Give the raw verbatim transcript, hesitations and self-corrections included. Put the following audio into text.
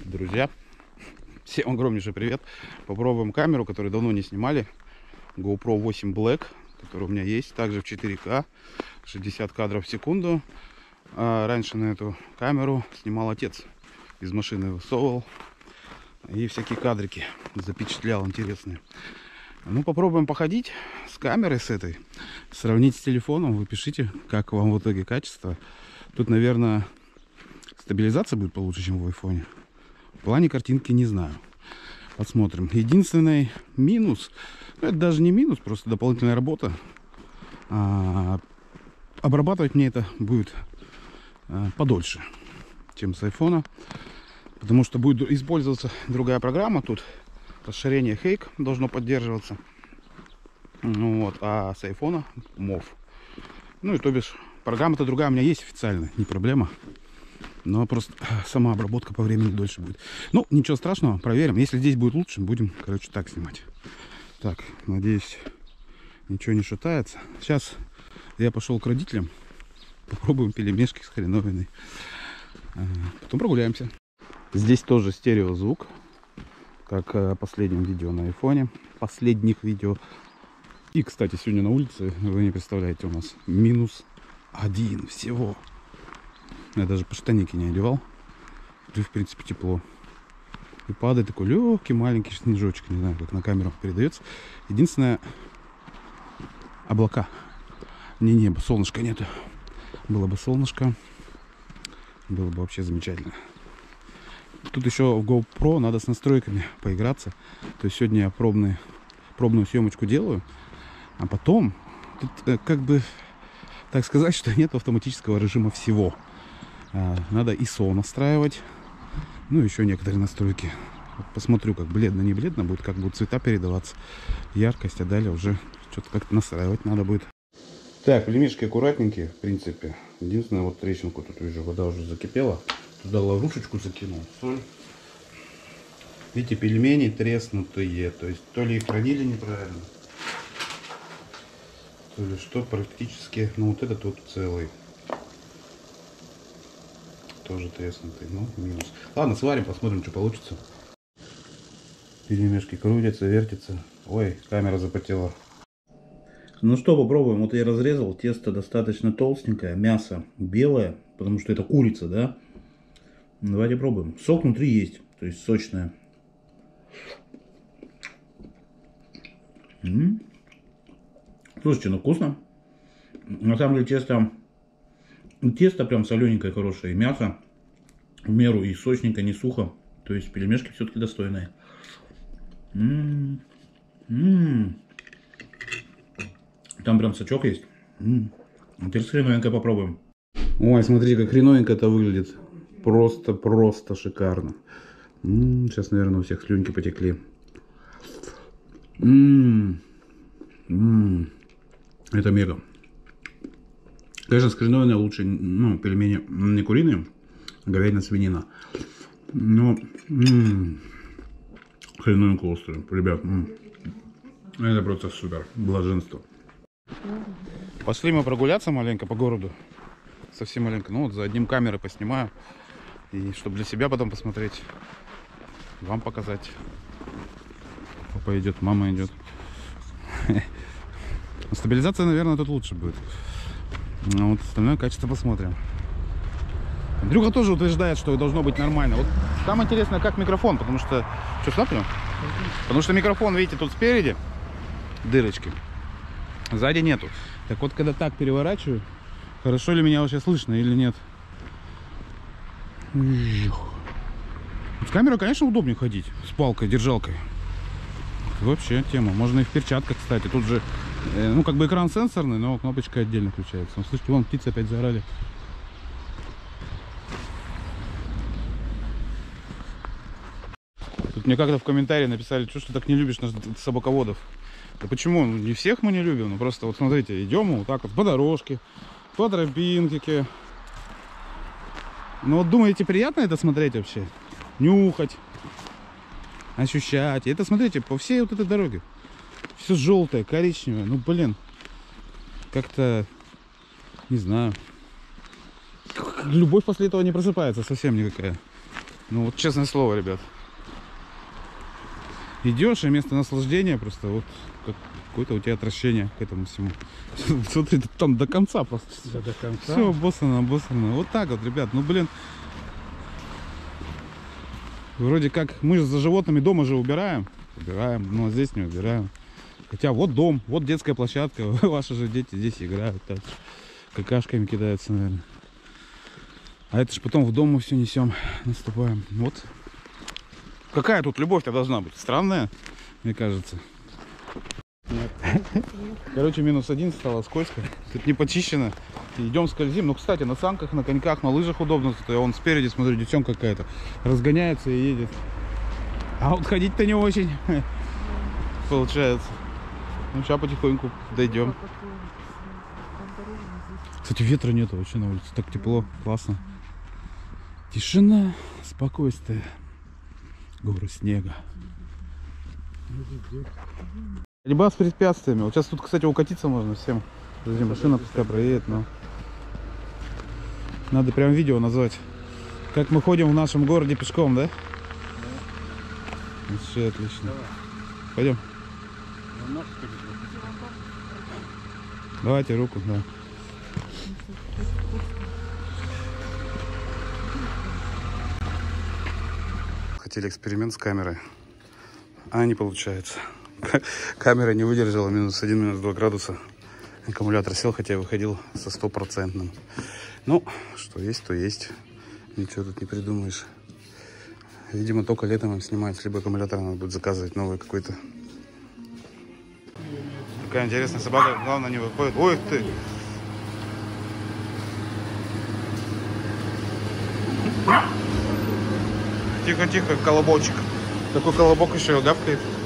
Друзья, всем огромнейший привет. Попробуем камеру, которую давно не снимали. GoPro восемь Black, которая у меня есть. Также в четыре ка, шестьдесят кадров в секунду. А раньше на эту камеру снимал отец. Из машины высовывал. И всякие кадрики запечатлял интересные. Ну, попробуем походить с камерой с этой. Сравнить с телефоном. Вы пишите, как вам в итоге качество. Тут, наверное, стабилизация будет получше, чем в айфоне. В плане картинки не знаю. Посмотрим. Единственный минус, ну, это даже не минус, просто дополнительная работа. А, обрабатывать мне это будет а, подольше, чем с айфона. Потому что будет использоваться другая программа. Тут расширение Hake должно поддерживаться. Вот, а с айфона мов. Ну и то бишь, программа-то другая у меня есть официально, не проблема. Но просто сама обработка по времени дольше будет. Ну, ничего страшного, проверим. Если здесь будет лучше, будем, короче, так снимать. Так, надеюсь, ничего не шатается. Сейчас я пошел к родителям. Попробуем пельмешки с хреновиной. Потом прогуляемся. Здесь тоже стереозвук, как в последнем видео на айфоне. Последних видео. И, кстати, сегодня на улице, вы не представляете, у нас минус один всего. Я даже по штаники не одевал. И, в принципе, тепло. И падает такой легкий маленький снежочек. Не знаю, как на камеру передается. Единственное, облака. Не небо, солнышка нету. Было бы солнышко, было бы вообще замечательно. Тут еще в GoPro надо с настройками поиграться. То есть сегодня я пробный, пробную съемочку делаю. А потом, тут как бы, так сказать, что нет автоматического режима всего. Надо ай эс о настраивать. Ну, еще некоторые настройки. Посмотрю, как бледно, не бледно будет, как будут цвета передаваться. Яркость, а далее уже что-то как-то настраивать надо будет. Так, пельмешки аккуратненькие, в принципе. Единственное, вот трещинку тут вижу, вода уже закипела. Туда ловушечку закинул, соль. Видите, пельмени треснутые. То есть, то ли их хранили неправильно, то ли что, практически. Ну, вот этот вот целый. Тоже треснутый, ну, минус. Ладно, сварим, посмотрим, что получится. Пельмешки крутятся, вертятся. Ой, камера запотела. Ну что, попробуем. Вот я разрезал. Тесто достаточно толстенькое. Мясо белое, потому что это курица, да? Давайте пробуем. Сок внутри есть, то есть сочное. М-м-м. Слушайте, ну вкусно. На самом деле тесто... Тесто прям солененькое, хорошее. И мясо в меру и сочненько, не сухо. То есть пельмешки все-таки достойные. М-м-м. М-м. Там прям сачок есть. М-м. Теперь с хреновенькой попробуем. Ой, смотрите, как хреновенько это выглядит. Просто, просто шикарно. М-м. Сейчас, наверное, у всех слюнки потекли. М-м. М-м. Это мега. Конечно, с хреновиной лучше, ну, пельмени не куриные, а говядина, свинина. Но м-м, хреновинка острая, ребят. М-м. Это просто супер, блаженство. Пошли мы прогуляться маленько по городу. Совсем маленько. Ну вот за одним камерой поснимаю. И чтобы для себя потом посмотреть. Вам показать. Папа идет, мама идет. Стабилизация, наверное, тут лучше будет. Ну вот остальное качество посмотрим. Андрюха тоже утверждает, что должно быть нормально. Вот самое интересное, как микрофон, потому что... Что, смотрим? Потому что микрофон, видите, тут спереди дырочки. Сзади нету. Так вот, когда так переворачиваю, хорошо ли меня вообще слышно или нет? С камерой, конечно, удобнее ходить. С палкой, держалкой. Вообще тема. Можно и в перчатках, кстати. Тут же, э, ну, как бы экран сенсорный, но кнопочка отдельно включается. Ну, слышите, вон птицы опять заорали. Тут мне как-то в комментарии написали, что ты так не любишь нас, собаководов. Да почему? Ну, не всех мы не любим. Ну, просто вот смотрите, идем вот так вот по дорожке, по тропинке. Ну, вот думаете, приятно это смотреть вообще? Нюхать. Ощущать. И это, смотрите, по всей вот этой дороге. Все желтое, коричневое. Ну, блин. Как-то, не знаю. Любовь после этого не просыпается совсем никакая. Ну вот честное слово, ребят. Идешь, и место наслаждения просто вот как какое-то у тебя отвращение к этому всему. Смотри, там до конца просто. Все до конца. Все, боссано, боссано. Вот так вот, ребят. Ну, блин. Вроде как мы же за животными дома же убираем. Убираем, но здесь не убираем. Хотя вот дом, вот детская площадка. Ваши же дети здесь играют. Так, какашками кидаются, наверное. А это ж потом в дом мы все несем, наступаем. Вот. Какая тут любовь-то должна быть? Странная, мне кажется. Нет. Короче, минус один стало, скользко. Тут не почищено. Идем скользим. Ну, кстати, на санках, на коньках, на лыжах удобно. Я вон спереди, смотрю, девчонка какая-то разгоняется и едет. А вот ходить-то не очень получается. Ну, сейчас потихоньку дойдем. Кстати, ветра нету вообще на улице. Так тепло, классно. Тишина, спокойствие. Горы снега. Борьба с препятствиями. Вот сейчас тут, кстати, укатиться можно всем. Подожди, машина пускай проедет, но надо прям видео назвать. Как мы ходим в нашем городе пешком, да? Вообще отлично. Пойдем. Давайте руку, да. Хотели эксперимент с камерой, а не получается. Камера не выдержала минус один, минус два градуса. Аккумулятор сел, хотя выходил со стопроцентным. Ну, что есть, то есть. Ничего тут не придумаешь. Видимо, только летом им снимать, либо аккумулятор надо будет заказывать новый какой-то. Такая интересная собака, главное, не выходит. Ой ты! Тихо-тихо, колобочек. Такой колобок еще гавкает.